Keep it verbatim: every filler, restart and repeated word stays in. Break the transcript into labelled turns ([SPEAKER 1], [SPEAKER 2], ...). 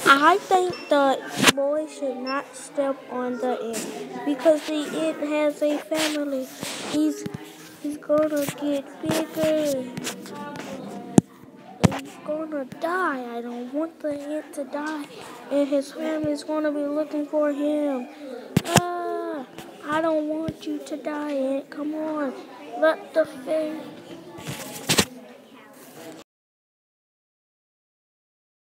[SPEAKER 1] I think the boy should not step on the ant because the ant has a family. He's he's gonna get bigger and he's gonna die. I don't want the ant to die, and his family's gonna be looking for him. Ah, I don't want you to die, ant. Come on, let the fam